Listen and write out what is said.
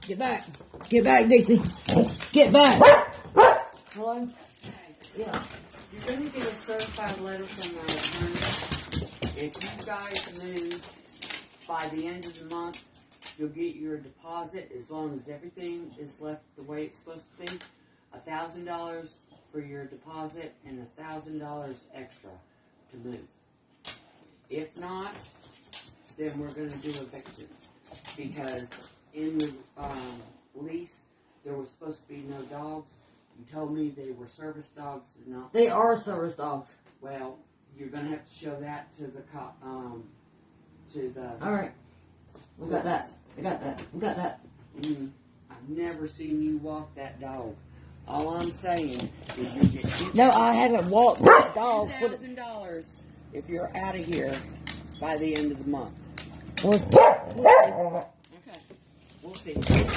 Get back. Get back, Dixie. Get back. Hello? Okay. Yeah. You're going to get a certified letter from our attorney. If you guys move by the end of the month, you'll get your deposit as long as everything is left the way it's supposed to be. $1,000 for your deposit and $1,000 extra to move. If not, then we're going to do evictions, because in the lease there was supposed to be no dogs. You told me they were service dogs, not. They are service dogs. Well, you're going to have to show that to the cop. All right. We got that. We got that. We got that. I've never seen you walk that dog. All I'm saying is you get No, I haven't walked that dog. $2,000 if you're out of here by the end of the month. We'll see. Okay. We'll see.